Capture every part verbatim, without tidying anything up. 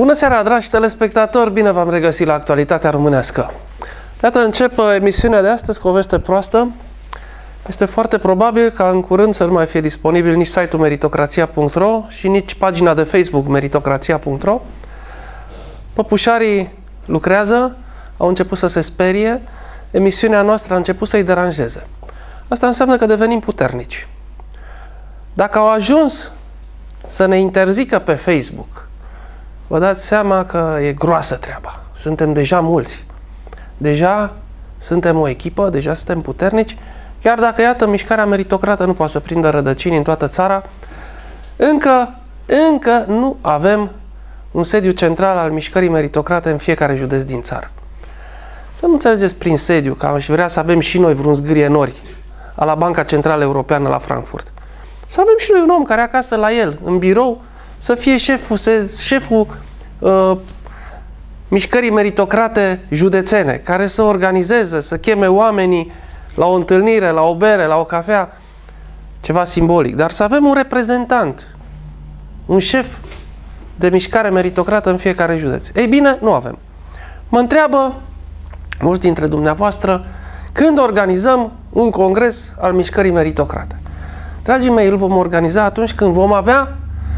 Bună seara, dragi telespectatori! Bine v-am regăsit la Actualitatea Românească. Iată, încep emisiunea de astăzi cu o veste proastă. Este foarte probabil ca în curând să nu mai fie disponibil nici site-ul meritocrația punct ro și nici pagina de Facebook meritocrația punct ro. Păpușarii lucrează, au început să se sperie, emisiunea noastră a început să-i deranjeze. Asta înseamnă că devenim puternici. Dacă au ajuns să ne interzică pe Facebook, vă dați seama că e groasă treaba. Suntem deja mulți. Deja suntem o echipă, deja suntem puternici. Chiar dacă, iată, mișcarea meritocrată nu poate să prindă rădăcini în toată țara, încă, încă nu avem un sediu central al mișcării meritocrate în fiecare județ din țară. Să nu înțelegeți prin sediu, că aș vrea să avem și noi vreun zgârie nori a la Banca Centrală Europeană la Frankfurt. Să avem și noi un om care acasă la el, în birou, să fie șeful, șeful uh, mișcării meritocrate județene, care să organizeze, să cheme oamenii la o întâlnire, la o bere, la o cafea, ceva simbolic. Dar să avem un reprezentant, un șef de mișcare meritocrată în fiecare județ. Ei bine, nu avem. Mă întreabă mulți dintre dumneavoastră când organizăm un congres al mișcării meritocrate. Dragii mei, îl vom organiza atunci când vom avea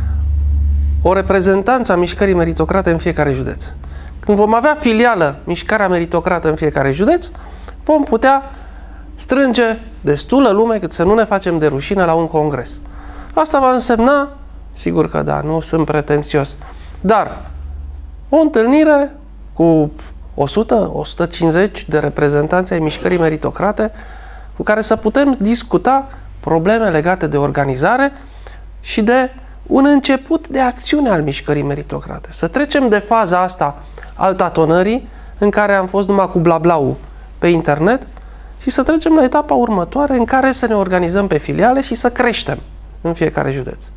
o reprezentanță a mișcării meritocrate în fiecare județ. Când vom avea filială mișcarea meritocrată în fiecare județ, vom putea strânge destulă lume cât să nu ne facem de rușine la un congres. Asta va însemna, sigur că da, nu sunt pretențios, dar o întâlnire cu o sută - o sută cincizeci de reprezentanți ai mișcării meritocrate cu care să putem discuta probleme legate de organizare și de un început de acțiune al mișcării meritocrate. Să trecem de faza asta al tatonării, în care am fost numai cu blablau pe internet, și să trecem la etapa următoare în care să ne organizăm pe filiale și să creștem în fiecare județ.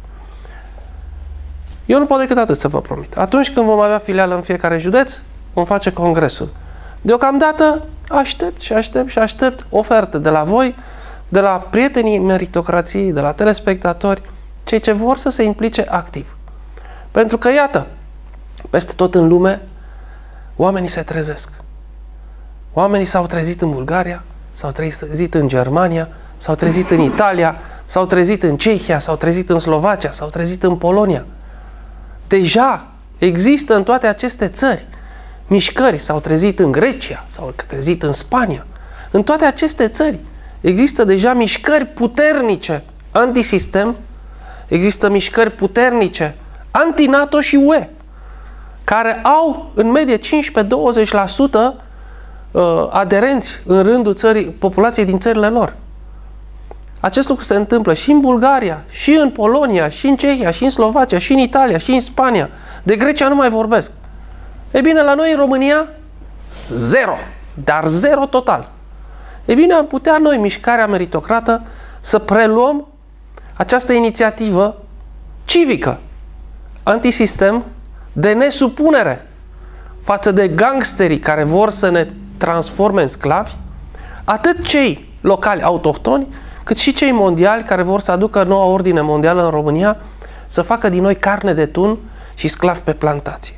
Eu nu pot decât atât să vă promit. Atunci când vom avea filială în fiecare județ, vom face congresul. Deocamdată aștept și aștept și aștept oferte de la voi, de la prietenii meritocrației, de la telespectatori, cei ce vor să se implice activ. Pentru că, iată, peste tot în lume, oamenii se trezesc. Oamenii s-au trezit în Bulgaria, s-au trezit în Germania, s-au trezit în Italia, s-au trezit în Cehia, s-au trezit în Slovacia, s-au trezit în Polonia. Deja există în toate aceste țări mișcări, s-au trezit în Grecia, s-au trezit în Spania. În toate aceste țări există deja mișcări puternice antisistem, există mișcări puternice anti-NATO și U E, care au în medie cincisprezece - douăzeci la sută aderenți în rândul țării, populației din țările lor. Acest lucru se întâmplă și în Bulgaria, și în Polonia, și în Cehia, și în Slovacia, și în Italia, și în Spania. De Grecia nu mai vorbesc. E bine, la noi în România, zero. Dar zero total. E bine, am putea noi, mișcarea meritocrată, să preluăm această inițiativă civică, antisistem, de nesupunere față de gangsterii care vor să ne transforme în sclavi, atât cei locali autohtoni, cât și cei mondiali care vor să aducă noua ordine mondială în România, să facă din noi carne de tun și sclavi pe plantații.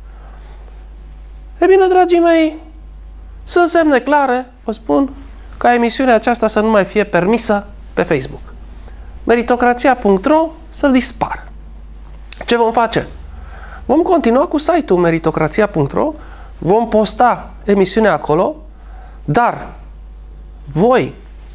E bine, dragii mei, sunt semne clare, vă spun, ca emisiunea aceasta să nu mai fie permisă pe Facebook. meritocrația punct ro să dispară. Ce vom face? Vom continua cu site-ul meritocrația punct ro, vom posta emisiunea acolo, dar voi,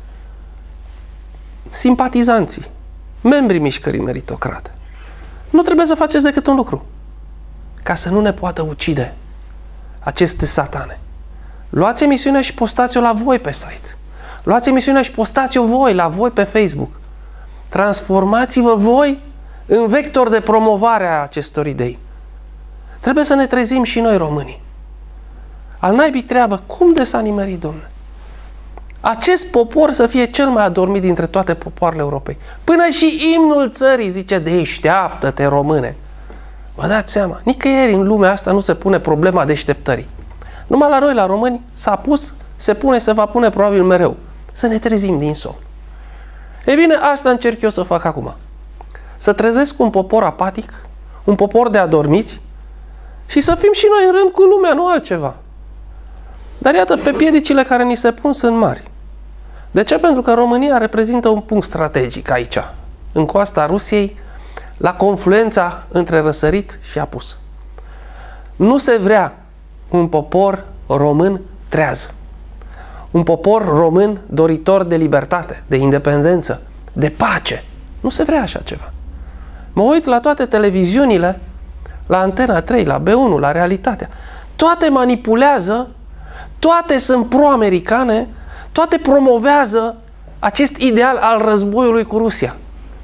simpatizanții, membrii mișcării meritocrate, nu trebuie să faceți decât un lucru, ca să nu ne poată ucide aceste satane. Luați emisiunea și postați-o la voi pe site. Luați emisiunea și postați-o voi la voi pe Facebook. Transformați-vă voi în vector de promovare a acestor idei. Trebuie să ne trezim și noi, românii. Al naibii treabă, cum de s-a nimerit, domnule? Acest popor să fie cel mai adormit dintre toate popoarele Europei. Până și imnul țării zice: deșteaptă-te, române. Vă dați seama, nicăieri în lumea asta nu se pune problema deșteptării. Numai la noi, la români, s-a pus, se pune, se va pune probabil mereu. Să ne trezim din somn. E bine, asta încerc eu să fac acum. Să trezesc un popor apatic, un popor de adormiți, Și să fim și noi în rând cu lumea, nu altceva. Dar iată, pe piedicile care ni se pun sunt mari. De ce? Pentru că România reprezintă un punct strategic aici, în coasta Rusiei, la confluența între răsărit și apus. Nu se vrea un popor român treaz. Un popor român doritor de libertate, de independență, de pace. Nu se vrea așa ceva. Mă uit la toate televiziunile, la Antena trei, la B unu, la Realitatea. Toate manipulează, toate sunt pro-americane, toate promovează acest ideal al războiului cu Rusia.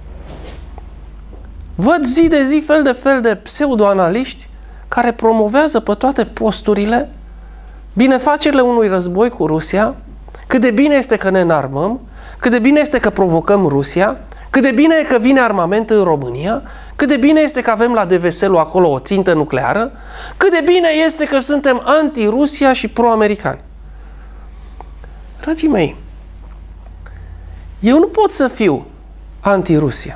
Văd zi de zi fel de fel de pseudoanaliști care promovează pe toate posturile binefacerile unui război cu Rusia, cât de bine este că ne înarmăm, cât de bine este că provocăm Rusia, cât de bine e că vine armament în România, cât de bine este că avem la Deveselu acolo o țintă nucleară, cât de bine este că suntem anti-Rusia și pro-americani. Dragii mei, eu nu pot să fiu anti-Rusia.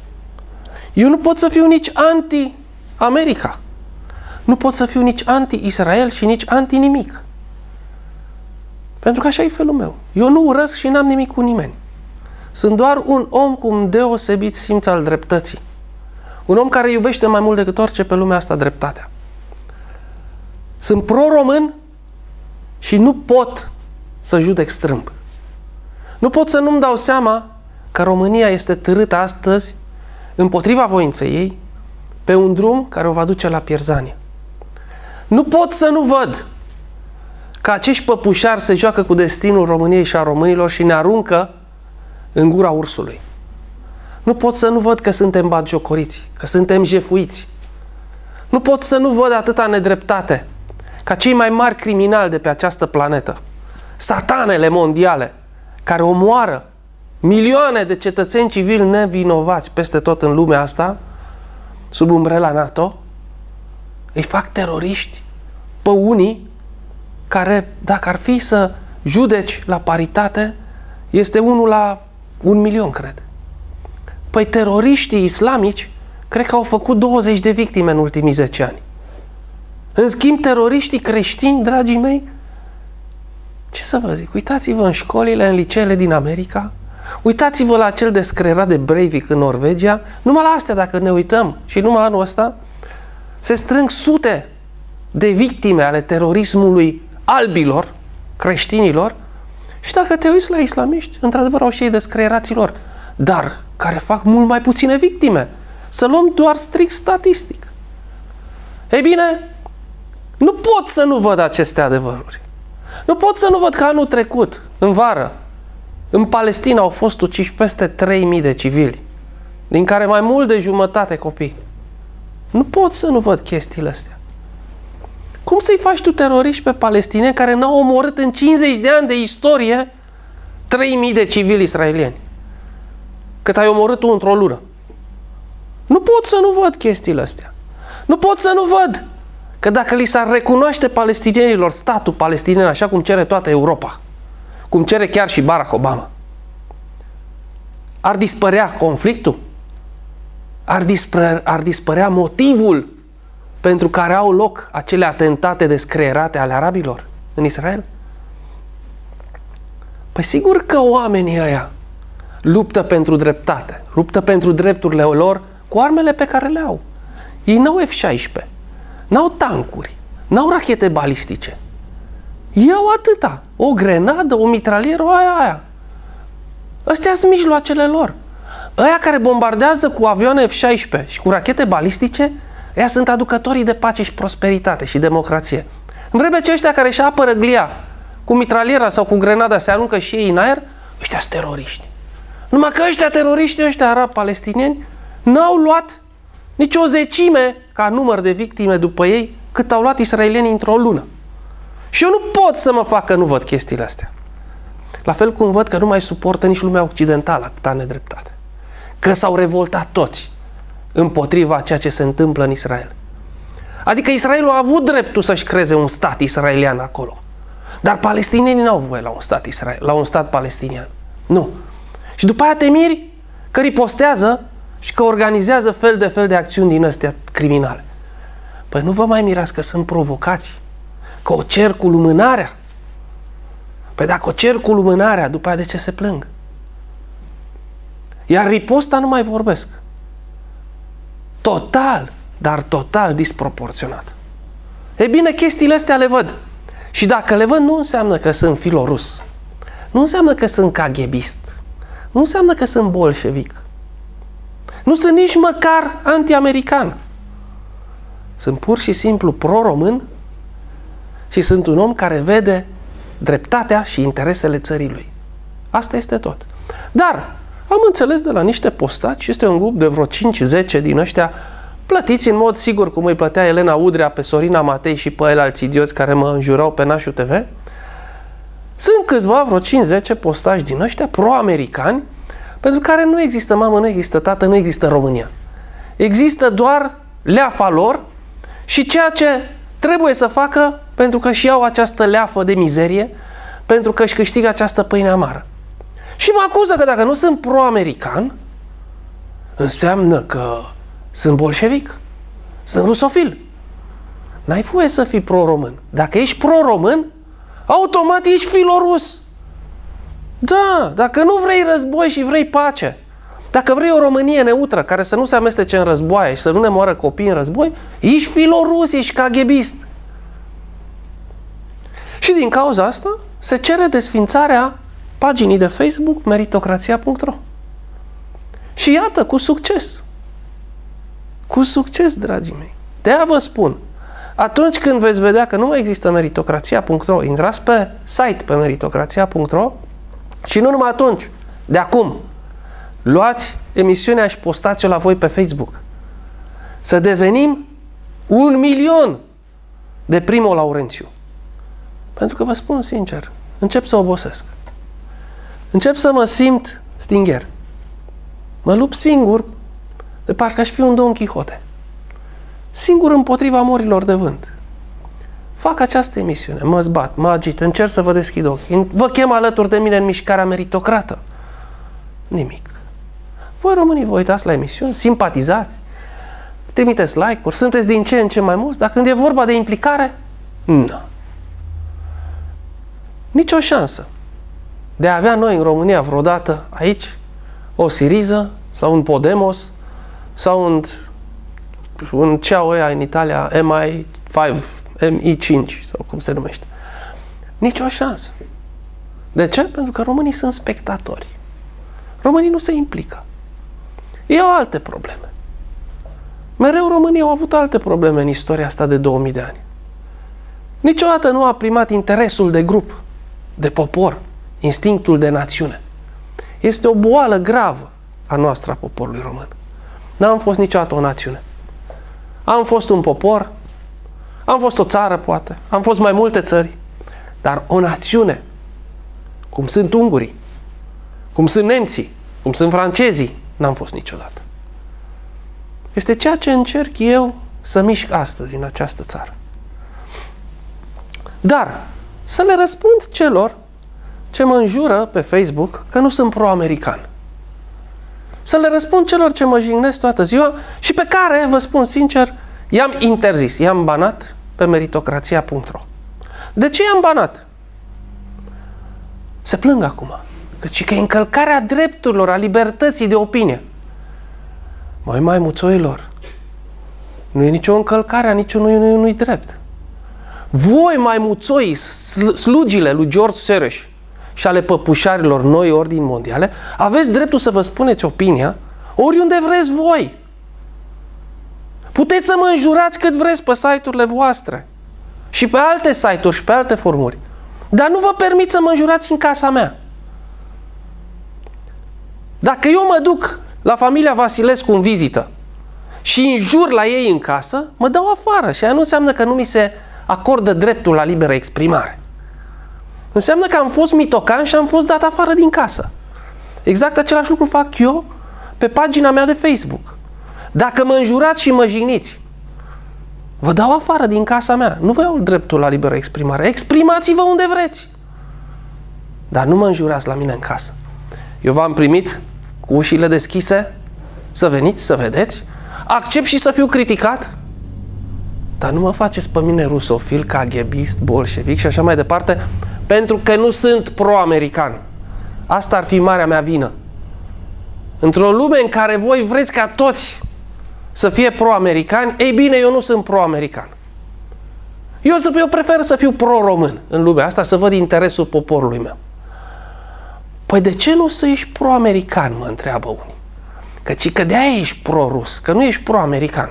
Eu nu pot să fiu nici anti-America. Nu pot să fiu nici anti-Israel și nici anti-nimic. Pentru că așa e felul meu. Eu nu urăsc și n-am nimic cu nimeni. Sunt doar un om cu un deosebit simț al dreptății. Un om care iubește mai mult decât orice pe lumea asta dreptatea. Sunt pro-român și nu pot să judec strâmb. Nu pot să nu-mi dau seama că România este târâtă astăzi împotriva voinței ei pe un drum care o va duce la pierzanie. Nu pot să nu văd că acești păpușari se joacă cu destinul României și a românilor și ne aruncă în gura ursului. Nu pot să nu văd că suntem batjocoriți, că suntem jefuiți. Nu pot să nu văd atâta nedreptate ca cei mai mari criminali de pe această planetă, satanele mondiale, care omoară milioane de cetățeni civili nevinovați peste tot în lumea asta, sub umbrela NATO, îi fac teroriști pe unii care, dacă ar fi să judeci la paritate, este unul la un milion, cred. Păi teroriștii islamici cred că au făcut douăzeci de victime în ultimii zece ani. În schimb, teroriștii creștini, dragii mei, ce să vă zic, uitați-vă în școlile, în liceele din America, uitați-vă la cel descrerat de Breivik în Norvegia, numai la astea, dacă ne uităm, și numai anul ăsta, se strâng sute de victime ale terorismului albilor, creștinilor, și dacă te uiți la islamiști, într-adevăr au și ei descreieraților, dar care fac mult mai puține victime. Să luăm doar strict statistic. Ei bine, nu pot să nu văd aceste adevăruri. Nu pot să nu văd că anul trecut, în vară, în Palestina au fost uciși peste trei mii de civili, din care mai mult de jumătate copii. Nu pot să nu văd chestiile astea. Cum să-i faci tu teroriști pe palestinieni care n-au omorât în cincizeci de ani de istorie trei mii de civili israelieni? Cât ai omorât tu într-o lună. Nu pot să nu văd chestiile astea. Nu pot să nu văd că dacă li s-ar recunoaște palestinienilor statul palestinian așa cum cere toată Europa, cum cere chiar și Barack Obama, ar dispărea conflictul? Ar dispărea, ar dispărea motivul pentru care au loc acele atentate descreierate ale arabilor în Israel? Păi sigur că oamenii ăia luptă pentru dreptate, luptă pentru drepturile lor cu armele pe care le au. Ei n-au F șaisprezece, n-au tancuri, n-au rachete balistice. Ei au atâta, o grenadă, o mitralieră, o aia, aia. Astea sunt mijloacele lor. Ăia care bombardează cu avioane F șaisprezece și cu rachete balistice, ăia sunt aducătorii de pace și prosperitate și democrație. În vreme ce ăștia care își apără glia cu mitraliera sau cu grenada se aruncă și ei în aer, ăștia sunt teroriști. Numai că ăștia teroriști, ăștia arabi-palestinieni, n-au luat nici o zecime ca număr de victime după ei cât au luat israelienii într-o lună. Și eu nu pot să mă fac că nu văd chestiile astea. La fel cum văd că nu mai suportă nici lumea occidentală atâta nedreptate. Că s-au revoltat toți împotriva ceea ce se întâmplă în Israel. Adică Israelul a avut dreptul să-și creeze un stat israelian acolo. Dar palestinienii n-au voie la un stat Israel, la un stat palestinian. Nu. Și după aia te miri că ripostează și că organizează fel de fel de acțiuni din astea criminale. Păi nu vă mai mirați că sunt provocați, că o cer cu lumânarea. Păi dacă o cer cu lumânarea, după aia de ce se plâng? Iar riposta nu mai vorbesc. Total, dar total disproporționat. E bine, chestiile astea le văd. Și dacă le văd, nu înseamnă că sunt filorus. Nu înseamnă că sunt caghebist. Nu înseamnă că sunt bolșevic. Nu sunt nici măcar anti-american. Sunt pur și simplu pro-român și sunt un om care vede dreptatea și interesele țării lui. Asta este tot. Dar am înțeles de la niște postaci, este un grup de vreo cinci zece din ăștia plătiți în mod sigur cum îi plătea Elena Udrea pe Sorina Matei și pe el alți idioți care mă înjurau pe Nașu T V. Sunt câțiva, vreo cinci zece postaci din ăștia pro-americani, pentru care nu există mamă, nu există tată, nu există România. Există doar leafa lor și ceea ce trebuie să facă pentru că și iau această leafă de mizerie, pentru că își câștigă această pâine amară. Și mă acuză că dacă nu sunt pro-american, înseamnă că sunt bolșevic, sunt rusofil. N-ai voie să fii pro-român. Dacă ești pro-român, automat ești filorus. Da, dacă nu vrei război și vrei pace, dacă vrei o Românie neutră care să nu se amestece în războaie și să nu ne moară copii în război, ești filorus, ești caghebist. Și din cauza asta se cere desfințarea paginii de Facebook meritocrația punct ro. Și iată, cu succes. Cu succes, dragii mei. De-aia vă spun, atunci când veți vedea că nu mai există meritocrația punct ro, intrați pe site pe meritocrația punct ro și nu numai atunci, de acum, luați emisiunea și postați-o la voi pe Facebook. Să devenim un milion de Primo Laurențiu. Pentru că vă spun sincer, încep să obosesc. Încep să mă simt stingher. Mă lupt singur, de parcă aș fi un Don Quixote. Singur împotriva morilor de vânt. Fac această emisiune, mă zbat, mă agit, încerc să vă deschid ochii. Vă chem alături de mine în mișcarea meritocrată. Nimic. Voi românii vă uitați la emisiune, simpatizați, trimiteți like-uri, sunteți din ce în ce mai mulți, dar când e vorba de implicare, nu. Nici o șansă de a avea noi în România vreodată aici o Syriza sau un Podemos sau un, un ce au ăia în Italia, M I cinci, M I cinci sau cum se numește. Nici o șansă. De ce? Pentru că românii sunt spectatori. Românii nu se implică. Ei au alte probleme. Mereu românii au avut alte probleme în istoria asta de două mii de ani. Niciodată nu a primat interesul de grup, de popor, instinctul de națiune. Este o boală gravă a noastră, a poporului român. N-am fost niciodată o națiune. Am fost un popor, am fost o țară, poate, am fost mai multe țări, dar o națiune, cum sunt ungurii, cum sunt nemții, cum sunt francezii, n-am fost niciodată. Este ceea ce încerc eu să mișc astăzi în această țară. Dar să le răspund celor ce mă înjură pe Facebook că nu sunt pro-american. Să le răspund celor ce mă jignesc toată ziua și pe care, vă spun sincer, i-am interzis, i-am banat pe meritocrația punct ro. De ce i-am banat? Se plâng acum. Căci că e încălcarea drepturilor, a libertății de opinie. Măi, maimuțoilor, nu e nicio încălcare a niciunui unui drept. Voi, maimuțoi, slugile lui George Soros și ale păpușarilor noi ordini mondiale, aveți dreptul să vă spuneți opinia oriunde vreți voi. Puteți să mă înjurați cât vreți pe site-urile voastre și pe alte site-uri și pe alte formuri, dar nu vă permit să mă înjurați în casa mea. Dacă eu mă duc la familia Vasilescu în vizită și înjur la ei în casă, mă dau afară și aia nu înseamnă că nu mi se acordă dreptul la liberă exprimare. Înseamnă că am fost mitocan și am fost dat afară din casă. Exact același lucru fac eu pe pagina mea de Facebook. Dacă mă înjurați și mă jigniți, vă dau afară din casa mea. Nu vă iau dreptul la liberă exprimare. Exprimați-vă unde vreți. Dar nu mă înjurați la mine în casă. Eu v-am primit cu ușile deschise să veniți, să vedeți. Accept și să fiu criticat. Dar nu mă faceți pe mine rusofil, kaghebist, bolșevic și așa mai departe, pentru că nu sunt pro-american. Asta ar fi marea mea vină. Într-o lume în care voi vreți ca toți să fie pro-americani, ei bine, eu nu sunt pro-american. Eu, eu prefer să fiu pro-român în lumea asta, să văd interesul poporului meu. Păi de ce nu să ești pro-american, mă întreabă unii. Căci că de-aia ești pro-rus, că nu ești pro-american.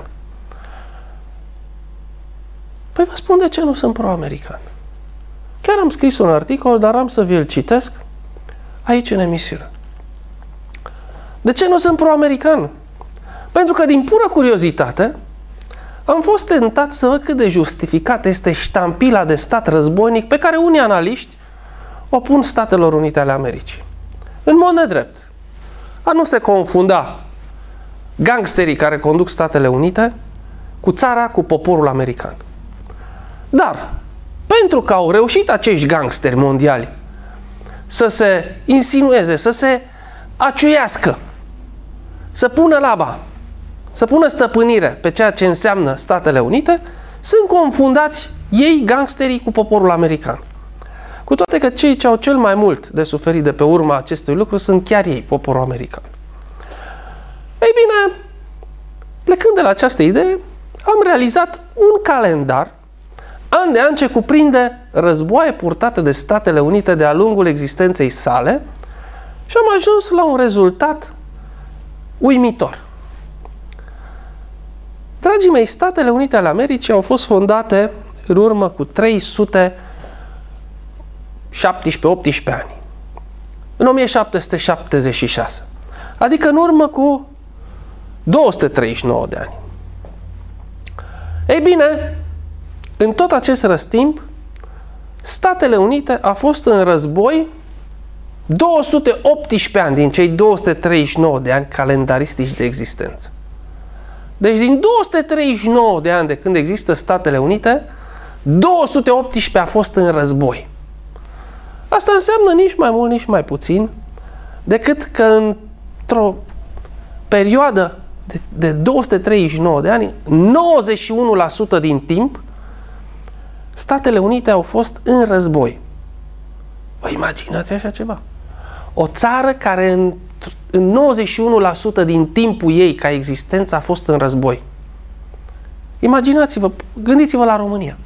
Păi vă spun de ce nu sunt pro-american. Chiar am scris un articol, dar am să vi-l citesc aici în emisiune. De ce nu sunt pro-american? Pentru că din pură curiozitate am fost tentat să văd cât de justificat este ștampila de stat războinic pe care unii analiști o pun Statelor Unite ale Americii. În mod nedrept. A nu se confunda gangsterii care conduc Statele Unite cu țara, cu poporul american. Dar, pentru că au reușit acești gangsteri mondiali să se insinueze, să se aciuiască, să pună laba, să pună stăpânire pe ceea ce înseamnă Statele Unite, sunt confundați ei, gangsterii, cu poporul american. Cu toate că cei ce au cel mai mult de suferit de pe urma acestui lucru sunt chiar ei, poporul american. Ei bine, plecând de la această idee, am realizat un calendar an de an ce cuprinde războaie purtate de Statele Unite de-a lungul existenței sale și am ajuns la un rezultat uimitor. Dragii mei, Statele Unite ale Americii au fost fondate în urmă cu trei sute șaptesprezece optsprezece ani, în o mie șapte sute șaptezeci și șase, adică în urmă cu două sute treizeci și nouă de ani. Ei bine, în tot acest răstimp, Statele Unite a fost în război două sute optsprezece ani din cei două sute treizeci și nouă de ani calendaristici de existență. Deci din două sute treizeci și nouă de ani de când există Statele Unite, două sute optsprezece a fost în război. Asta înseamnă nici mai mult, nici mai puțin decât că într-o perioadă de, de două sute treizeci și nouă de ani, nouăzeci și unu la sută din timp, Statele Unite au fost în război. Vă imaginați așa ceva? O țară care în, în nouăzeci și unu la sută din timpul ei ca existență a fost în război. Imaginați-vă, gândiți-vă la România.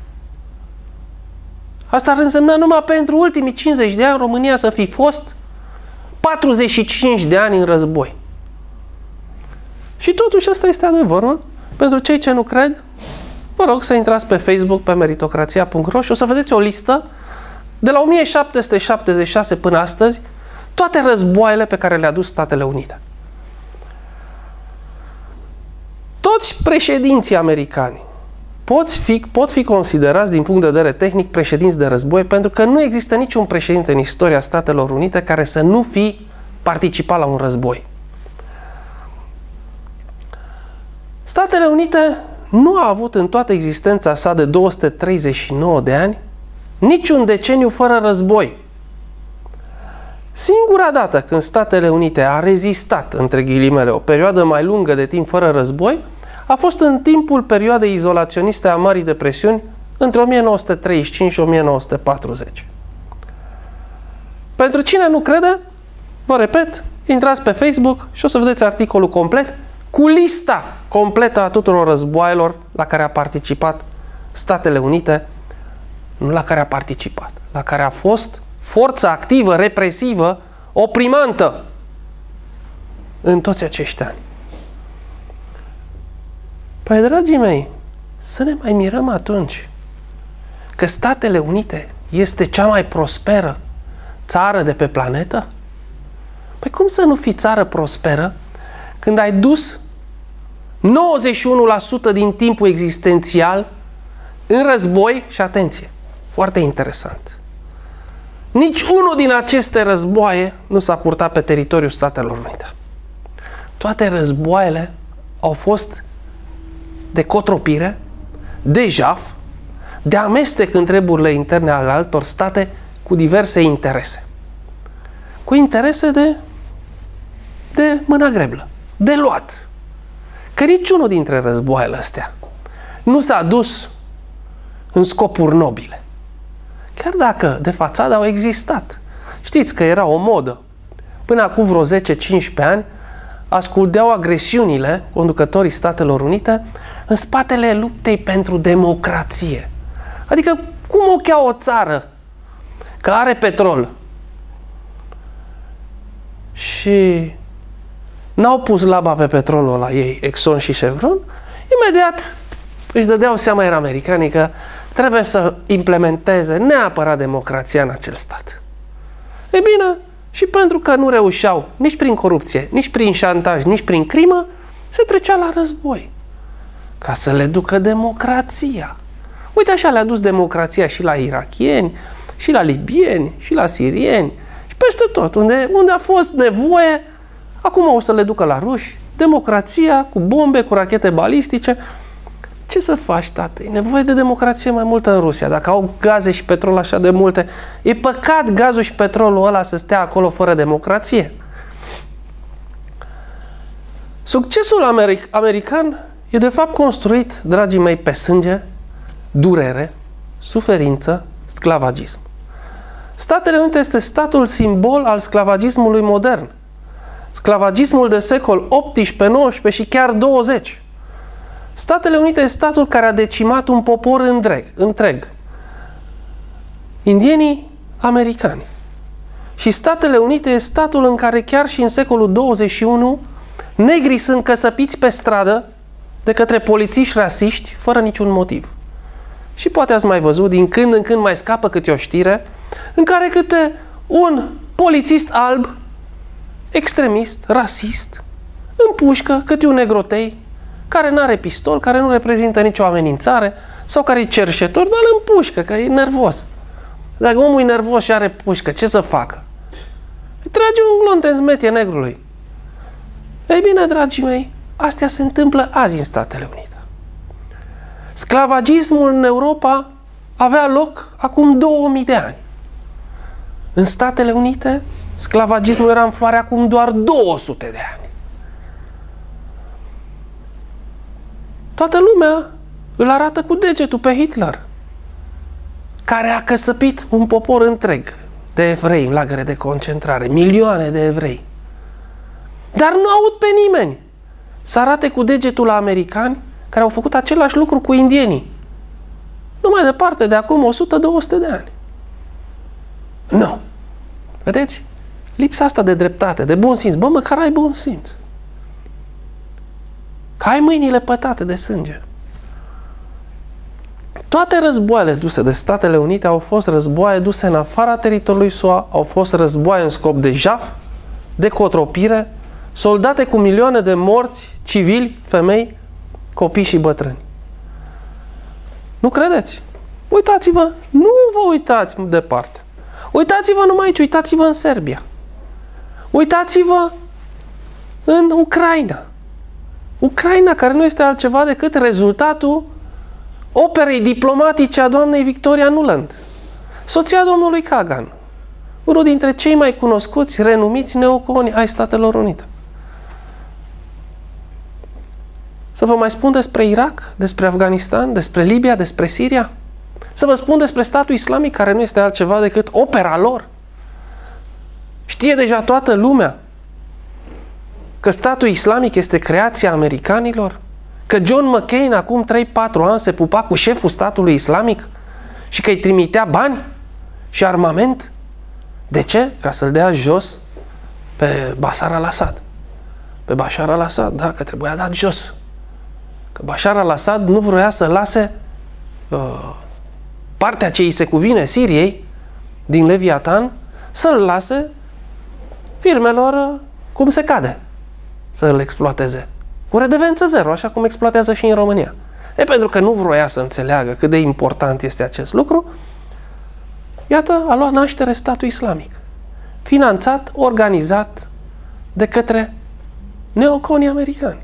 Asta ar însemna numai pentru ultimii cincizeci de ani România să fi fost patruzeci și cinci de ani în război. Și totuși ăsta este adevărul. Pentru cei ce nu cred, vă rog să intrați pe Facebook, pe meritocrația punct ro și o să vedeți o listă de la o mie șapte sute șaptezeci și șase până astăzi, toate războaiele pe care le-a dus Statele Unite. Toți președinții americani pot fi, pot fi considerați din punct de vedere tehnic președinți de război, pentru că nu există niciun președinte în istoria Statelor Unite care să nu fi participat la un război. Statele Unite nu a avut în toată existența sa de două sute treizeci și nouă de ani niciun deceniu fără război. Singura dată când Statele Unite a rezistat, între ghilimele, o perioadă mai lungă de timp fără război, a fost în timpul perioadei izolaționiste a Marii Depresiuni, între o mie nouă sute treizeci și cinci și o mie nouă sute patruzeci. Pentru cine nu crede, vă repet, intrați pe Facebook și o să vedeți articolul complet cu lista completă a tuturor războaielor la care a participat Statele Unite, nu la care a participat, la care a fost forță activă, represivă, oprimantă în toți acești ani. Păi, dragii mei, să ne mai mirăm atunci că Statele Unite este cea mai prosperă țară de pe planetă? Păi cum să nu fii țară prosperă când ai dus nouăzeci și unu la sută din timpul existențial în război? Și atenție, foarte interesant, nici unul din aceste războaie nu s-a purtat pe teritoriul Statelor Unite. Toate războaiele au fost de cotropire, de jaf, de amestec în treburile interne ale altor state cu diverse interese. Cu interese de, de mâna greblă, de luat. Că niciunul dintre războaiele astea nu s-a dus în scopuri nobile. Chiar dacă de fațadă au existat. Știți că era o modă. Până acum vreo zece cincisprezece ani ascundeau agresiunile conducătorii Statelor Unite în spatele luptei pentru democrație. Adică cum o chea o țară că are petrol și n-au pus laba pe petrolul la ei, Exxon și Chevron, imediat își dădeau seama, era americanii, că trebuie să implementeze neapărat democrația în acel stat. Ei bine, și pentru că nu reușeau nici prin corupție, nici prin șantaj, nici prin crimă, se trecea la război. Ca să le ducă democrația. Uite așa le-a dus democrația și la irakieni, și la libieni, și la sirieni, și peste tot. Unde, unde a fost nevoie, acum o să le ducă la ruși. Democrația, cu bombe, cu rachete balistice. Ce să faci, tată? E nevoie de democrație mai multă în Rusia. Dacă au gaze și petrol așa de multe, e păcat gazul și petrolul ăla să stea acolo fără democrație. Succesul americ american e de fapt construit, dragii mei, pe sânge, durere, suferință, sclavagism. Statele Unite este statul simbol al sclavagismului modern. Sclavagismul de secol optsprezece, nouăsprezece și chiar douăzeci. Statele Unite este statul care a decimat un popor întreg, întreg. Indienii americani. Și Statele Unite este statul în care chiar și în secolul douăzeci și unu negrii sunt căsăpiți pe stradă de către polițiști rasiști fără niciun motiv. Și poate ați mai văzut, din când în când mai scapă câte o știre în care câte un polițist alb, extremist, rasist, împușcă câte un negrotei care nu are pistol, care nu reprezintă nicio amenințare sau care e cerșetor, dar îl împușcă, că e nervos. Dacă omul e nervos și are pușcă, ce să facă? Îi trage un glonț în smetie negrului. Ei bine, dragii mei, astea se întâmplă azi în Statele Unite. Sclavagismul în Europa avea loc acum două mii de ani. În Statele Unite, sclavagismul era în floare acum doar două sute de ani. Toată lumea îl arată cu degetul pe Hitler, care a căsăpit un popor întreg de evrei în lagăre de concentrare, milioane de evrei. Dar nu aud pe nimeni să arate cu degetul la americani care au făcut același lucru cu indienii. Nu mai departe, de acum o sută două sute de ani. Nu. Vedeți? Lipsa asta de dreptate, de bun simț. Bă, măcar ai bun simț. Că ai mâinile pătate de sânge. Toate războaiele duse de Statele Unite au fost războaie duse în afara teritoriului S U A, au fost războaie în scop de jaf, de cotropire, soldate cu milioane de morți, civili, femei, copii și bătrâni. Nu credeți? Uitați-vă, nu vă uitați departe. Uitați-vă numai aici, uitați-vă în Serbia. Uitați-vă în Ucraina. Ucraina, care nu este altceva decât rezultatul operei diplomatice a doamnei Victoria Nuland, soția domnului Kagan, unul dintre cei mai cunoscuți, renumiți neoconi ai Statelor Unite. Să vă mai spun despre Irak, despre Afganistan, despre Libia, despre Siria? Să vă spun despre statul islamic, care nu este altceva decât opera lor? Știe deja toată lumea că statul islamic este creația americanilor? Că John McCain acum trei patru ani se pupa cu șeful statului islamic și că îi trimitea bani și armament? De ce? Ca să-l dea jos pe Bashar al-Assad. Pe Bashar al-Assad, da, că trebuia dat jos. Că Bashar al-Assad nu vroia să lase uh, partea ce îi se cuvine Siriei din Leviatan să-l lase firmelor uh, cum se cade să îl exploateze. Cu redevență zero, așa cum exploatează și în România. E pentru că nu vroia să înțeleagă cât de important este acest lucru, iată, a luat naștere statul islamic. Finanțat, organizat de către neoconii americani.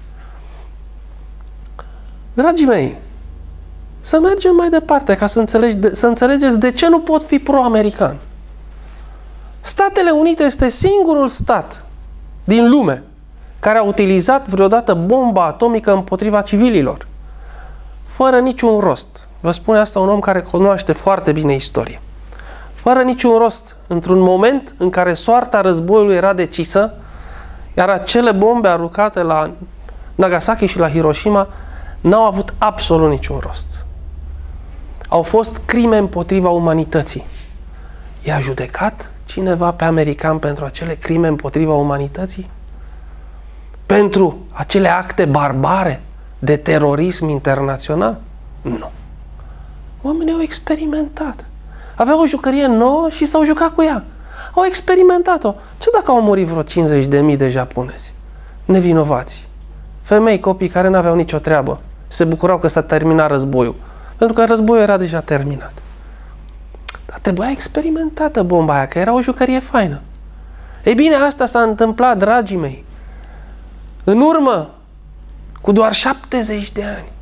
Dragii mei, să mergem mai departe ca să, înțelegi, să înțelegeți de ce nu pot fi pro-american. Statele Unite este singurul stat din lume care a utilizat vreodată bomba atomică împotriva civililor, fără niciun rost. Vă spune asta un om care cunoaște foarte bine istorie. Fără niciun rost, într-un moment în care soarta războiului era decisă, iar acele bombe aruncate la Nagasaki și la Hiroshima n-au avut absolut niciun rost. Au fost crime împotriva umanității. I-a judecat cineva pe american pentru acele crime împotriva umanității? Pentru acele acte barbare de terorism internațional? Nu. Oamenii au experimentat. Aveau o jucărie nouă și s-au jucat cu ea. Au experimentat-o. Ce dacă au murit vreo cincizeci de mii de japonezi? Nevinovați. Femei, copii care n-aveau nicio treabă. Se bucurau că s-a terminat războiul. Pentru că războiul era deja terminat. Dar trebuia experimentată bomba aia, că era o jucărie faină. Ei bine, asta s-a întâmplat, dragii mei, în urmă cu doar șaptezeci de ani.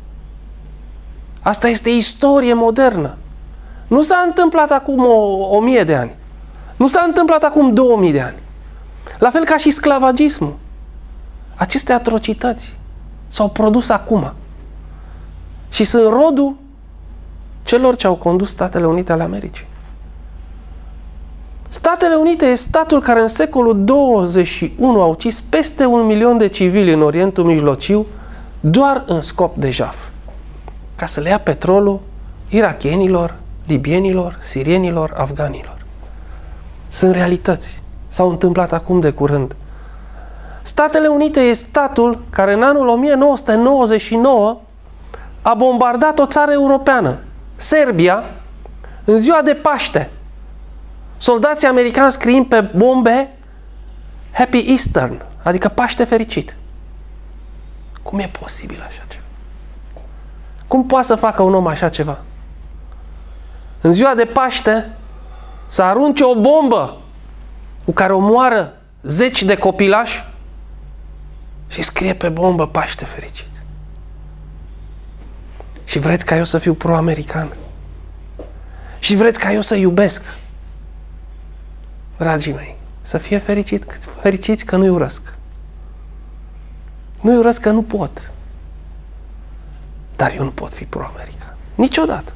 Asta este istorie modernă. Nu s-a întâmplat acum o, o mie de ani. Nu s-a întâmplat acum două mii de ani. La fel ca și sclavagismul. Aceste atrocități s-au produs acum. Și sunt rodul celor ce au condus Statele Unite ale Americii. Statele Unite este statul care în secolul douăzeci și unu a ucis peste un milion de civili în Orientul Mijlociu doar în scop de jaf. Ca să le ia petrolul irakienilor, libienilor, sirienilor, afganilor. Sunt realități. S-au întâmplat acum de curând. Statele Unite este statul care în anul o mie nouă sute nouăzeci și nouă a bombardat o țară europeană, Serbia, în ziua de Paște. Soldații americani scriind pe bombe Happy Eastern, adică Paște fericit. Cum e posibil așa ceva? Cum poate să facă un om așa ceva? În ziua de Paște să arunce o bombă cu care omoară zeci de copilași și scrie pe bombă Paște fericit. Și vreți ca eu să fiu pro-american? Și vreți ca eu să iubesc? Dragii mei, să fie fericit, fericiți că nu-i urăsc. Nu-i urăsc că nu pot. Dar eu nu pot fi pro-american. Niciodată.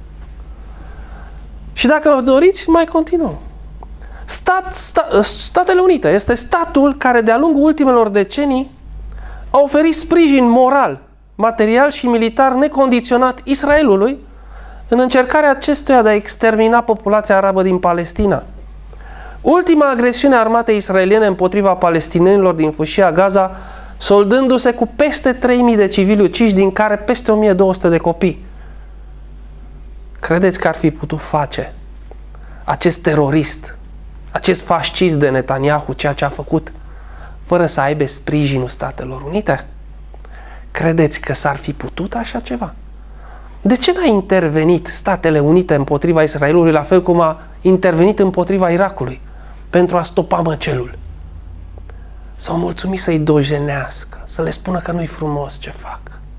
Și dacă doriți, mai continuăm. Stat, sta, Statele Unite este statul care de-a lungul ultimelor decenii a oferit sprijin moral, material și militar necondiționat Israelului în încercarea acestuia de a extermina populația arabă din Palestina. Ultima agresiune a armatei israeliene împotriva palestinenilor din fâșia Gaza, soldându-se cu peste trei mii de civili uciși, din care peste o mie două sute de copii. Credeți că ar fi putut face acest terorist, acest fascist de Netanyahu, ceea ce a făcut, fără să aibă sprijinul Statelor Unite? Credeți că s-ar fi putut așa ceva? De ce n-a intervenit Statele Unite împotriva Israelului, la fel cum a intervenit împotriva Irakului, pentru a stopa măcelul? S-au mulțumit să-i dojenească, să le spună că nu-i frumos ce fac.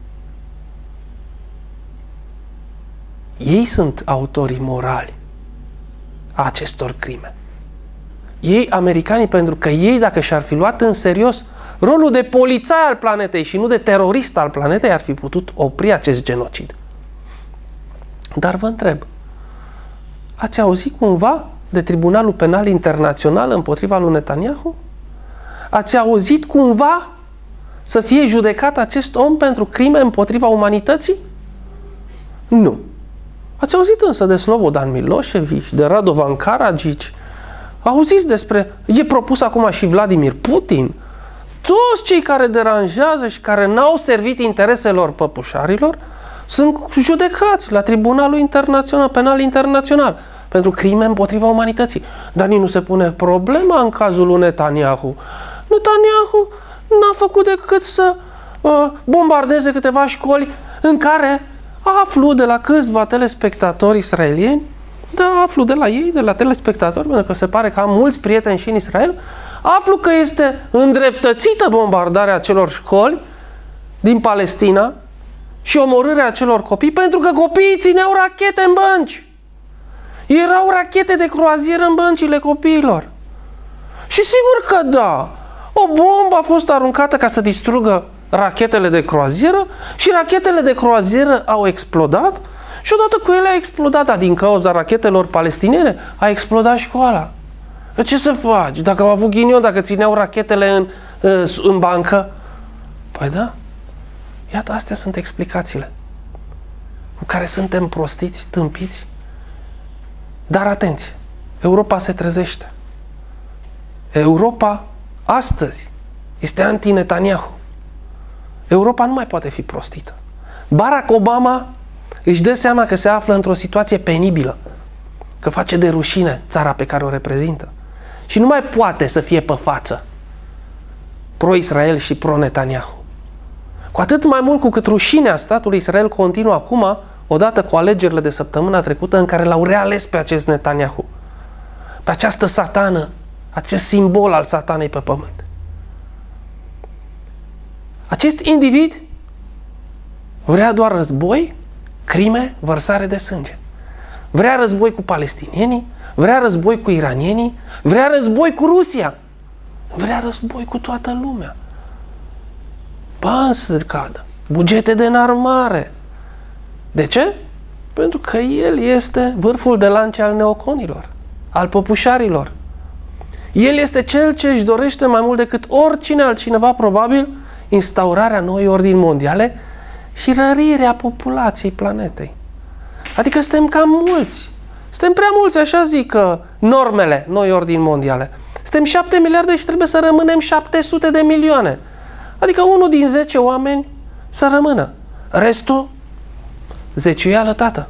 Ei sunt autorii morali a acestor crime. Ei, americanii, pentru că ei, dacă și-ar fi luat în serios rolul de polițai al planetei și nu de terorist al planetei, ar fi putut opri acest genocid. Dar vă întreb, ați auzit cumva de Tribunalul Penal Internațional împotriva lui Netanyahu? Ați auzit cumva să fie judecat acest om pentru crime împotriva umanității? Nu. Ați auzit însă de Slobodan Milosevic, de Radovan Karadzic, auziți despre, e propus acum și Vladimir Putin, toți cei care deranjează și care n-au servit intereselor păpușarilor sunt judecați la Tribunalul Internațional, Penal Internațional pentru crime împotriva umanității. Dar nici nu se pune problema în cazul lui Netanyahu. Netanyahu n-a făcut decât să uh, bombardeze câteva școli în care aflu de la câțiva telespectatori israelieni, da, aflu de la ei, de la telespectatori, pentru că se pare că am mulți prieteni și în Israel, aflu că este îndreptățită bombardarea acelor școli din Palestina și omorârea acelor copii, pentru că copiii țineau rachete în bănci. Erau rachete de croazieră în băncile copiilor. Și sigur că da, o bombă a fost aruncată ca să distrugă rachetele de croazieră și rachetele de croazieră au explodat și odată cu ele a explodat, dar din cauza rachetelor palestiniene a explodat școala. Ce să faci? Dacă au avut ghinion, dacă țineau rachetele în, în bancă? Păi da. Iată, astea sunt explicațiile cu care suntem prostiți, tâmpiți. Dar atenție, Europa se trezește. Europa astăzi este anti-Netanyahu. Europa nu mai poate fi prostită. Barack Obama își dă seama că se află într-o situație penibilă, că face de rușine țara pe care o reprezintă și nu mai poate să fie pe față pro-Israel și pro-Netanyahu. Cu atât mai mult cu cât rușinea statului Israel continuă acum, odată cu alegerile de săptămâna trecută în care l-au reales pe acest Netanyahu, pe această satană, acest simbol al satanei pe pământ. Acest individ vrea doar război, crime, vărsare de sânge. Vrea război cu palestinienii, vrea război cu iranienii, vrea război cu Rusia, vrea război cu toată lumea. Bani să cadă, bugete de înarmare. De ce? Pentru că el este vârful de lance al neoconilor, al păpușarilor. El este cel ce își dorește mai mult decât oricine altcineva, probabil, instaurarea noii ordini mondiale și rărirea populației planetei. Adică suntem cam mulți. Suntem prea mulți, așa zic normele noi ordini mondiale. Suntem șapte miliarde și trebuie să rămânem șapte sute de milioane. Adică unul din zece oameni să rămână. Restul, zeciuială, tată.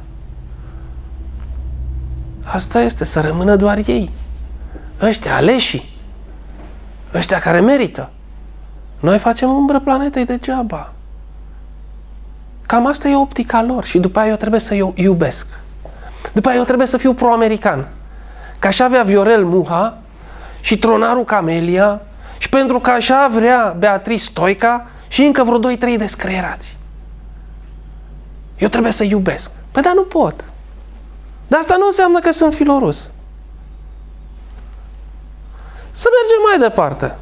Asta este, să rămână doar ei. Ăștia aleși. Ăștia care merită. Noi facem umbră planetei degeaba. Cam asta e optica lor și după aia eu trebuie să iubesc. După aia eu trebuie să fiu pro-american. Că așa avea Viorel Muha și Tronaru Camelia și pentru că așa vrea Beatrice Stoica și încă vreo doi trei descreierați. Eu trebuie să iubesc. Păi dar nu pot. Dar asta nu înseamnă că sunt filorus. Să mergem mai departe.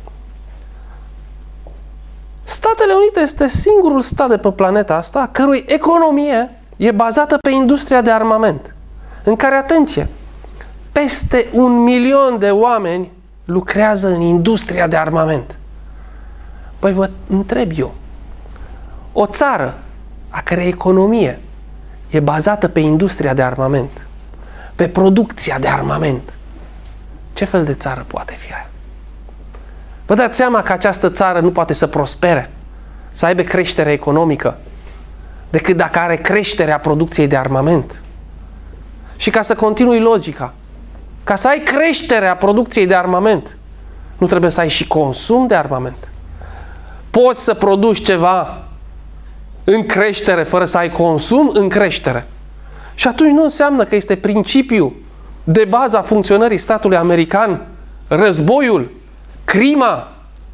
Statele Unite este singurul stat de pe planeta asta a cărui economie e bazată pe industria de armament, în care, atenție, peste un milion de oameni lucrează în industria de armament. Păi vă întreb eu, o țară a cărei economie e bazată pe industria de armament, pe producția de armament, ce fel de țară poate fi aia? Vă dați seama că această țară nu poate să prospere, să aibă creștere economică, decât dacă are creșterea producției de armament. Și ca să continui logica, ca să ai creșterea producției de armament, nu trebuie să ai și consum de armament. Poți să produci ceva în creștere fără să ai consum în creștere. Și atunci nu înseamnă că este principiul de bază a funcționării statului american, războiul, crima.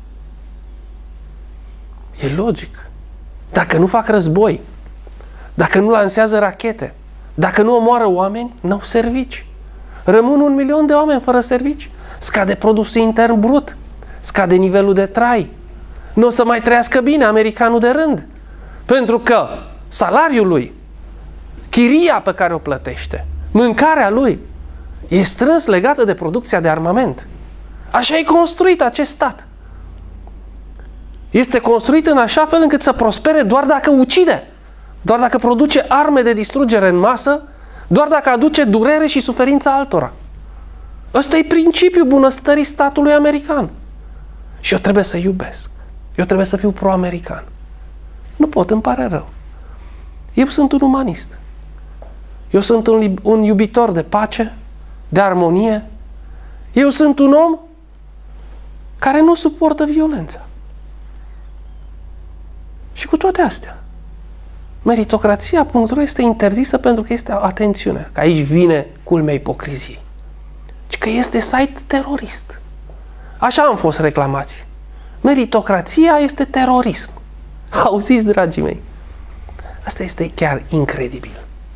E logic. Dacă nu fac război, dacă nu lansează rachete, dacă nu omoară oameni, n-au servici. Rămân un milion de oameni fără servici. Scade produsul intern brut. Scade nivelul de trai. Nu o să mai trăiască bine americanul de rând. Pentru că salariul lui, chiria pe care o plătește, mâncarea lui, e strâns legată de producția de armament. Așa e construit acest stat. Este construit în așa fel încât să prospere doar dacă ucide, doar dacă produce arme de distrugere în masă, doar dacă aduce durere și suferință altora. Ăsta e principiul bunăstării statului american. Și eu trebuie să iubesc. Eu trebuie să fiu pro-american. Nu pot, îmi pare rău. Eu sunt un umanist. Eu sunt un, un iubitor de pace, de armonie. Eu sunt un om care nu suportă violența. Și cu toate astea, meritocrația punct ro este interzisă pentru că este, atențiune, că aici vine culmea ipocriziei, ci că este site terorist. Așa am fost reclamați. Meritocrația este terorism. Auziți, dragii mei? Asta este chiar incredibil.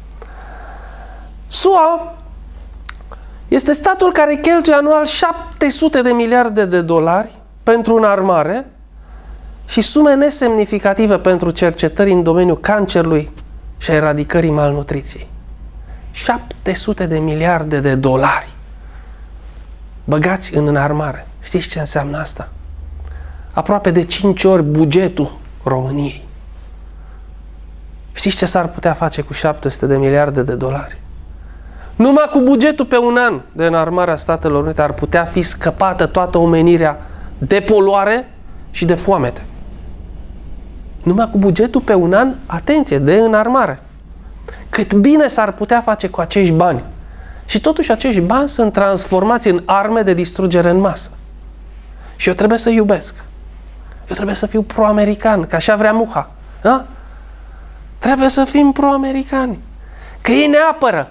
S U A este statul care cheltuie anual șapte sute de miliarde de dolari pentru înarmare și sume nesemnificative pentru cercetări în domeniul cancerului și a eradicării malnutriției. șapte sute de miliarde de dolari băgați în înarmare. Știți ce înseamnă asta? Aproape de cinci ori bugetul României. Știți ce s-ar putea face cu șapte sute de miliarde de dolari? Numai cu bugetul pe un an de înarmare a Statelor Unite ar putea fi scăpată toată omenirea de poluare și de foamete. Numai cu bugetul pe un an, atenție, de înarmare. Cât bine s-ar putea face cu acești bani. Și totuși acești bani sunt transformați în arme de distrugere în masă. Și eu trebuie să iubesc. Eu trebuie să fiu pro-american, că așa vrea Muha. Da? Trebuie să fim pro-americani. Că ei ne apără.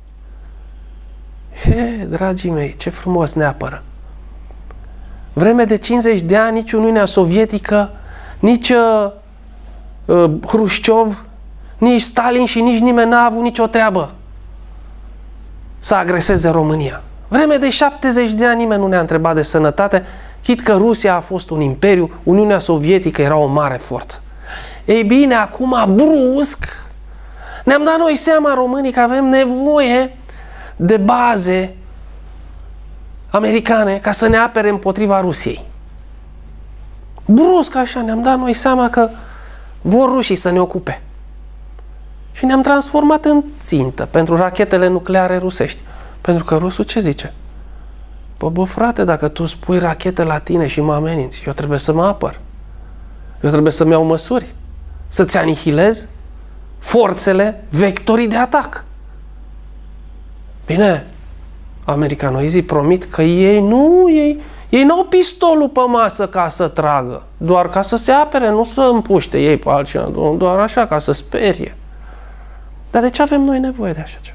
He, dragii mei, ce frumos ne apără. Vreme de cincizeci de ani, nici Uniunea Sovietică, nici uh, uh, Hrușciov, nici Stalin și nici nimeni n-a avut nicio treabă să agreseze România. Vreme de șaptezeci de ani nimeni nu ne-a întrebat de sănătate, chit că Rusia a fost un imperiu, Uniunea Sovietică era o mare forță. Ei bine, acum, brusc, ne-am dat noi seama, românii, că avem nevoie de baze americane ca să ne apere împotriva Rusiei. Brusc, așa, ne-am dat noi seama că vor rușii să ne ocupe. Și ne-am transformat în țintă pentru rachetele nucleare rusești. Pentru că rusul ce zice? Bă, bă, frate, dacă tu spui rachete la tine și mă ameninți, eu trebuie să mă apăr. Eu trebuie să-mi iau măsuri. Să-ți anihilez forțele, vectorii de atac. Bine, americanoizii promit că ei nu, ei, ei n-au pistolul pe masă ca să tragă, doar ca să se apere, nu să împuște ei pe altcineva, doar așa, ca să sperie. Dar de ce avem noi nevoie de așa ceva?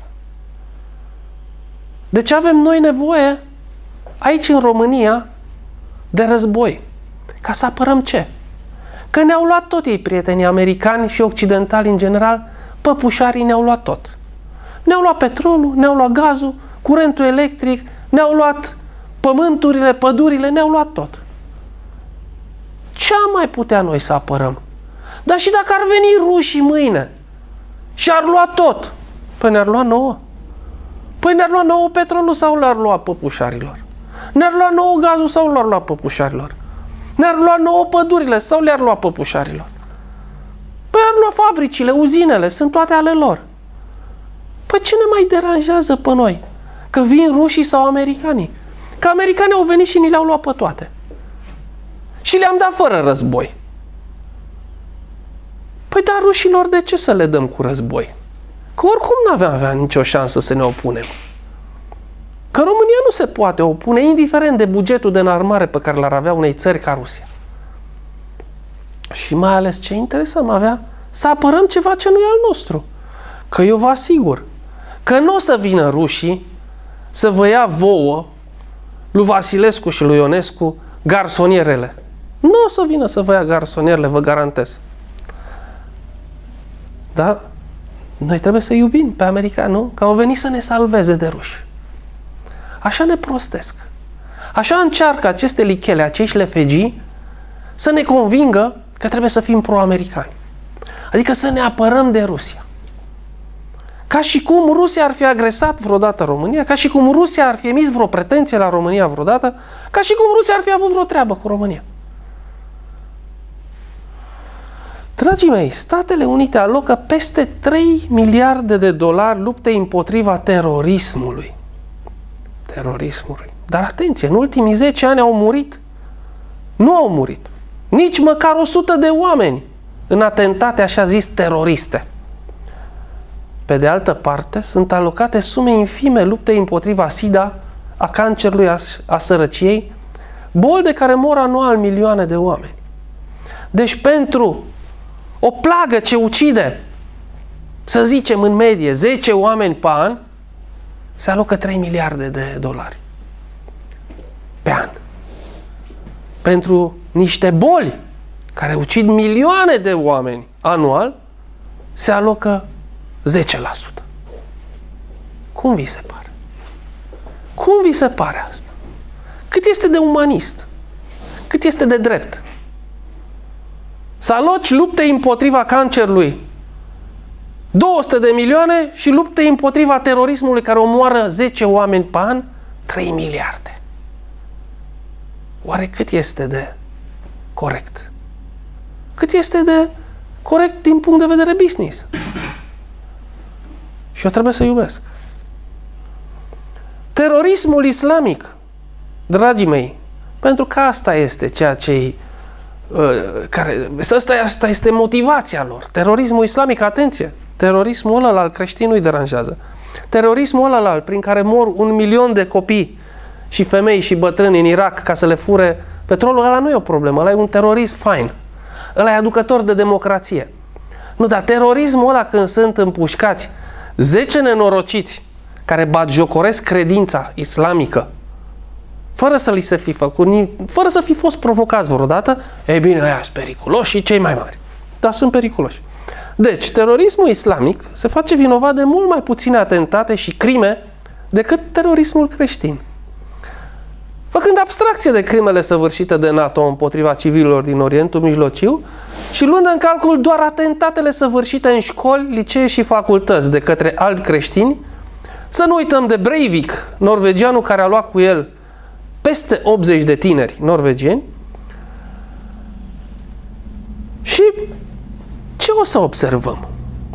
De ce avem noi nevoie aici în România de război? Ca să apărăm ce? Că ne-au luat tot ei, prietenii americani și occidentali în general, păpușarii ne-au luat tot. Ne-au luat petrolul, ne-au luat gazul, curentul electric, ne-au luat pământurile, pădurile, ne-au luat tot. Ce am mai putea noi să apărăm? Dar și dacă ar veni rușii mâine și ar lua tot, păi ne-ar lua nouă. Păi ne-ar lua nouă petrolul sau le-ar lua păpușarilor? Ne-ar lua nouă gazul sau le-ar lua păpușarilor? Ne-ar lua nouă pădurile sau le-ar lua păpușarilor? Păi ar lua fabricile, uzinele, sunt toate ale lor. Păi ce ne mai deranjează pe noi? Că vin rușii sau americanii? Că americanii au venit și ni le-au luat pe toate. Și le-am dat fără război. Păi dar rușilor de ce să le dăm cu război? Că oricum n-aveam avea nicio șansă să ne opunem. Că România nu se poate opune, indiferent de bugetul de înarmare pe care l-ar avea unei țări ca Rusia. Și mai ales ce interes am avea? Să apărăm ceva ce nu e al nostru. Că eu vă asigur că nu o să vină rușii să vă ia vouă, lui Vasilescu și lui Ionescu, garsonierele. Nu o să vină să vă ia garsonierele, vă garantez. Da? Noi trebuie să iubim pe americani, nu? Că au venit să ne salveze de ruși. Așa ne prostesc. Așa încearcă aceste lichele, acești lefegii, să ne convingă că trebuie să fim pro-americani. Adică să ne apărăm de Rusia. Ca și cum Rusia ar fi agresat vreodată România, ca și cum Rusia ar fi emis vreo pretenție la România vreodată, ca și cum Rusia ar fi avut vreo treabă cu România. Dragii mei, Statele Unite alocă peste trei miliarde de dolari luptei împotriva terorismului. Terorismului. Dar atenție, în ultimii zece ani au murit. Nu au murit. Nici măcar o sută de oameni în atentate așa zis teroriste. Pe de altă parte, sunt alocate sume infime luptei împotriva SIDA, a cancerului, a, a sărăciei, boli de care mor anual milioane de oameni. Deci pentru o plagă ce ucide, să zicem în medie, zece oameni pe an, se alocă trei miliarde de dolari pe an. Pentru niște boli care ucid milioane de oameni anual, se alocă zece la sută. Cum vi se pare? Cum vi se pare asta? Cât este de umanist? Cât este de drept? să aloci lupte împotriva cancerului două sute de milioane și lupte împotriva terorismului care omoară zece oameni pe an, trei miliarde. Oare cât este de corect? Cât este de corect din punct de vedere business? Și eu trebuie să iubesc. Terorismul islamic, dragii mei, pentru că asta este ceea ce uh, care, asta, asta este motivația lor. Terorismul islamic, atenție, terorismul ăla al creștin nu-i deranjează. Terorismul ăla prin care mor un milion de copii și femei și bătrâni în Irak ca să le fure petrolul, ăla nu e o problemă, ăla e un terorist fain. Ăla e aducător de democrație. Nu, dar terorismul ăla când sunt împușcați zece nenorociți care batjocoresc credința islamică, fără să li se fi făcut, fără să fi fost provocați vreodată, ei bine, ăia sunt periculoși și cei mai mari. Dar sunt periculoși. Deci, terorismul islamic se face vinovat de mult mai puține atentate și crime decât terorismul creștin. Făcând abstracție de crimele săvârșite de NATO împotriva civililor din Orientul Mijlociu și luând în calcul doar atentatele săvârșite în școli, licee și facultăți de către albi creștini, să nu uităm de Breivik, norvegianul care a luat cu el peste optzeci de tineri norvegieni. Și ce o să observăm?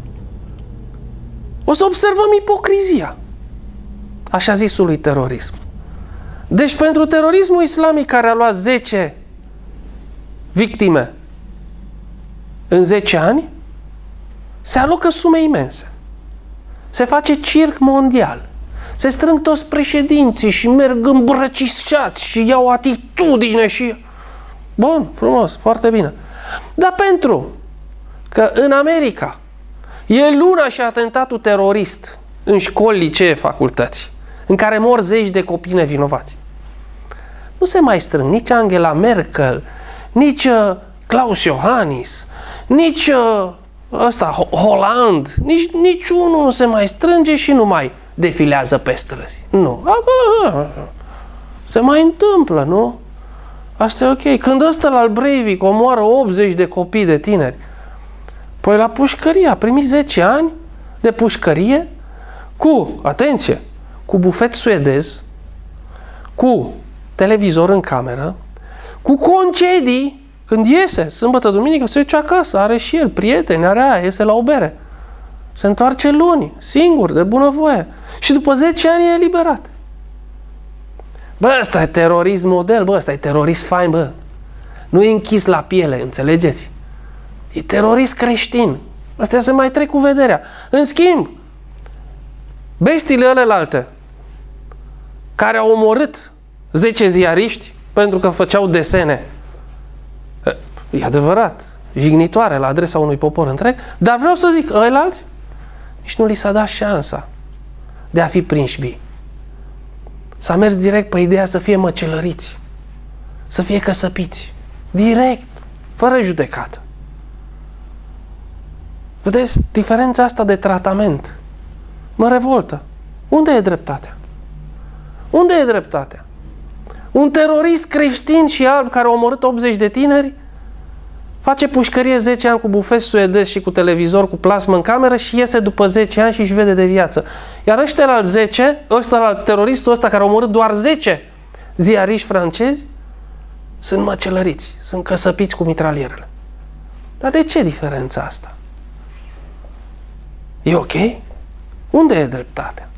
O să observăm ipocrizia așa zisului terorism. Deci pentru terorismul islamic care a luat zece victime în zece ani, se alocă sume imense. Se face circ mondial. Se strâng toți președinții și merg îmbrăcișați și iau atitudine și... Bun, frumos, foarte bine. Dar pentru că în America e luna și atentatul terorist în școli, licee, facultăți, în care mor zeci de copii nevinovați. Nu se mai strâng nici Angela Merkel, nici uh, Klaus Iohannis, nici uh, ăsta, Holland, nici, nici unul nu se mai strânge și nu mai defilează pe străzi. Nu. Se mai întâmplă, nu? Asta e ok. Când ăsta la Breivik omoară optzeci de copii de tineri, păi la pușcărie a primit zece ani de pușcărie cu, atenție, cu bufet suedez, cu televizor în cameră, cu concedii, când iese, sâmbătă, duminică, se duce acasă, are și el prieteni, are aia, iese la o bere. Se întoarce luni, singur, de bunăvoie. Și după zece ani e eliberat. Bă, ăsta e terorism model, bă, ăsta e terorist fain, bă. Nu e închis la piele, înțelegeți? E terorist creștin. Astea se mai trec cu vederea. În schimb, bestiile alelalte care au omorât zece ziariști pentru că făceau desene, e adevărat, jignitoare la adresa unui popor întreg, dar vreau să zic, ăilalți nici nu li s-a dat șansa de a fi prinși vii. S-a mers direct pe ideea să fie măcelăriți, să fie căsăpiți, direct, fără judecată. Vedeți, diferența asta de tratament mă revoltă. Unde e dreptatea? Unde e dreptatea? Un terorist creștin și alb care a omorât optzeci de tineri face pușcărie zece ani cu bufet suedez și cu televizor cu plasmă în cameră și iese după zece ani și își vede de viață. Iar ăștia la zece, ăsta la teroristul ăsta care a omorât doar zece ziariști francezi, sunt măcelăriți, sunt căsăpiți cu mitralierele. Dar de ce diferența asta? E ok? Unde e dreptatea?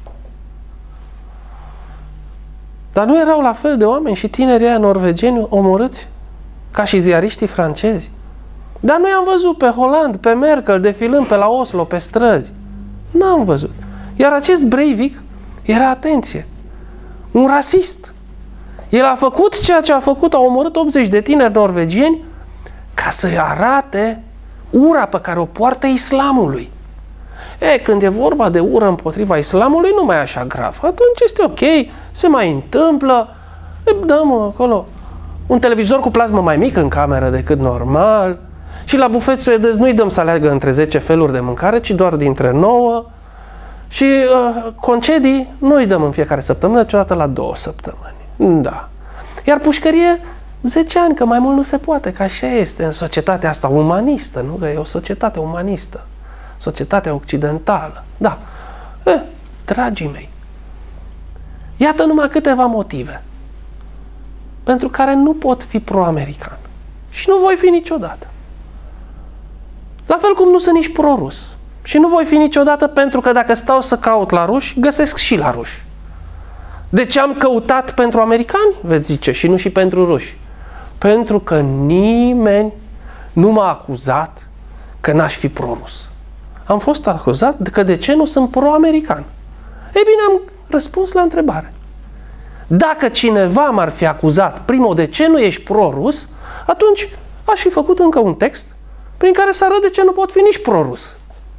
Dar nu erau la fel de oameni și tinerii aia norvegeni omorâți ca și ziariștii francezi? Dar noi am văzut pe Holland, pe Merkel, defilând pe la Oslo, pe străzi. N-am văzut. Iar acest Breivik era, atenție, un rasist. El a făcut ceea ce a făcut, a omorât optzeci de tineri norvegieni ca să-i arate ura pe care o poartă islamului. E, când e vorba de ură împotriva islamului, nu mai e așa grav. Atunci este ok, se mai întâmplă, e, dăm acolo un televizor cu plasmă mai mică în cameră decât normal și la bufet suedez nu-i dăm să aleagă între zece feluri de mâncare, ci doar dintre nouă și uh, concedii nu-i dăm în fiecare săptămână, ci odată la două săptămâni. Da. Iar pușcărie zece ani, că mai mult nu se poate, că așa este în societatea asta umanistă, nu? Că e o societate umanistă, societatea occidentală. Da. Eh, dragii mei, iată numai câteva motive pentru care nu pot fi pro-american. Și nu voi fi niciodată. La fel cum nu sunt nici pro-rus. Și nu voi fi niciodată, pentru că dacă stau să caut la ruși, găsesc și la ruși. De ce am căutat pentru americani, veți zice, și nu și pentru ruși? Pentru că nimeni nu m-a acuzat că n-aș fi pro-rus. Am fost acuzat că de ce nu sunt pro-american. Ei bine, am răspuns la întrebare. Dacă cineva m-ar fi acuzat, primul, de ce nu ești pro-rus, atunci aș fi făcut încă un text prin care să arăt de ce nu pot fi nici pro-rus.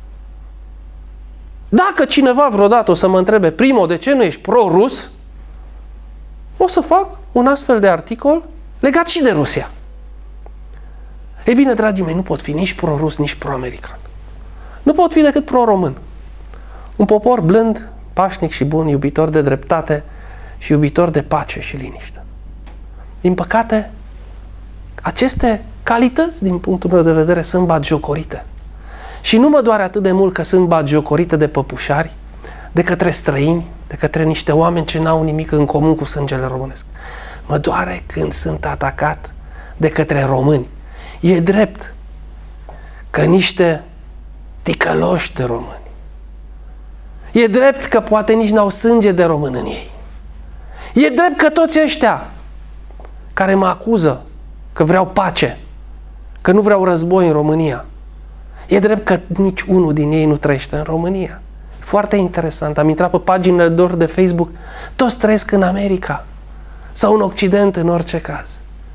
Dacă cineva vreodată o să mă întrebe, primo, de ce nu ești pro-rus, o să fac un astfel de articol legat și de Rusia. Ei bine, dragii mei, nu pot fi nici pro-rus, nici pro-american. Nu pot fi decât pro-român. Un popor blând, pașnic și bun, iubitor de dreptate și iubitor de pace și liniște. Din păcate, aceste calități, din punctul meu de vedere, sunt batjocorite. Și nu mă doare atât de mult că sunt batjocorite de păpușari, de către străini, de către niște oameni ce n-au nimic în comun cu sângele românesc. Mă doare când sunt atacat de către români. E drept că niște ticăloși de români. E drept că poate nici n-au sânge de român în ei. E drept că toți ăștia care mă acuză că vreau pace, că nu vreau război în România, e drept că nici unul din ei nu trăiește în România. Foarte interesant. Am intrat pe paginile lor de Facebook. Toți trăiesc în America. Sau în Occident, în orice caz.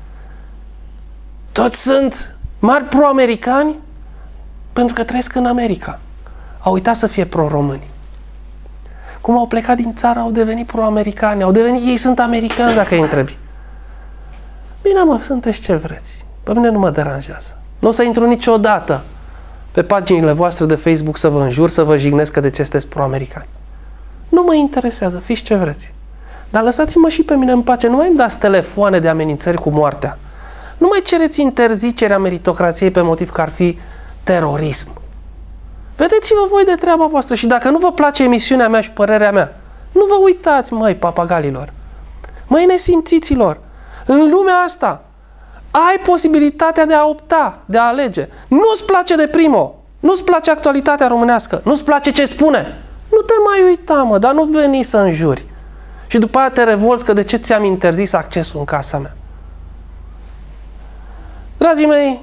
Toți sunt mari pro-americani pentru că trăiesc în America. Au uitat să fie pro-români. Cum au plecat din țară, au devenit pro-americani. Au devenit, ei sunt americani dacă îi întrebi. Bine, mă, sunteți ce vreți. Pe mine nu mă deranjează. Nu o să intru niciodată pe paginile voastre de Facebook să vă înjur, să vă jignesc că de ce sunteți pro-americani. Nu mă interesează, fiți ce vreți. Dar lăsați-mă și pe mine în pace. Nu mai îmi dați telefoane de amenințări cu moartea. Nu mai cereți interzicerea meritocrației pe motiv că ar fi terorism. Vedeți-vă voi de treaba voastră și dacă nu vă place emisiunea mea și părerea mea, nu vă uitați, măi, papagalilor. Măi, nesimțiților, în lumea asta ai posibilitatea de a opta, de a alege. Nu-ți place de primo, nu-ți place actualitatea românească, nu-ți place ce spune. Nu te mai uita, mă, dar nu veni să înjuri. Și după aia te revolți că de ce ți-am interzis accesul în casa mea. Dragii mei,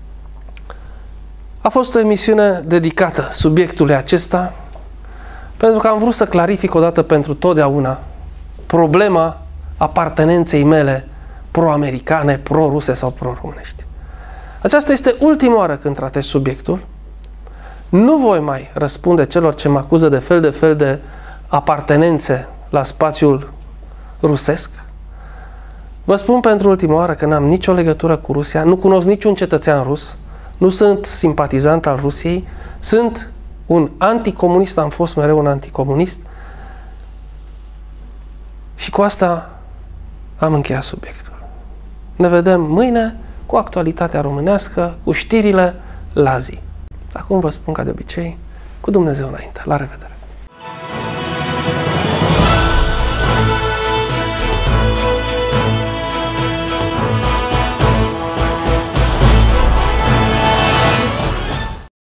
a fost o emisiune dedicată subiectului acesta, pentru că am vrut să clarific odată pentru totdeauna problema apartenenței mele pro-americane, pro-ruse sau pro-românești. Aceasta este ultima oară când tratez subiectul. Nu voi mai răspunde celor ce mă acuză de fel de fel de apartenențe la spațiul rusesc. Vă spun pentru ultima oară că n-am nicio legătură cu Rusia, nu cunosc niciun cetățean rus, nu sunt simpatizant al Rusiei, sunt un anticomunist, am fost mereu un anticomunist și cu asta am încheiat subiectul. Ne vedem mâine cu actualitatea românească, cu știrile la zi. Acum vă spun ca de obicei, cu Dumnezeu înainte. La revedere!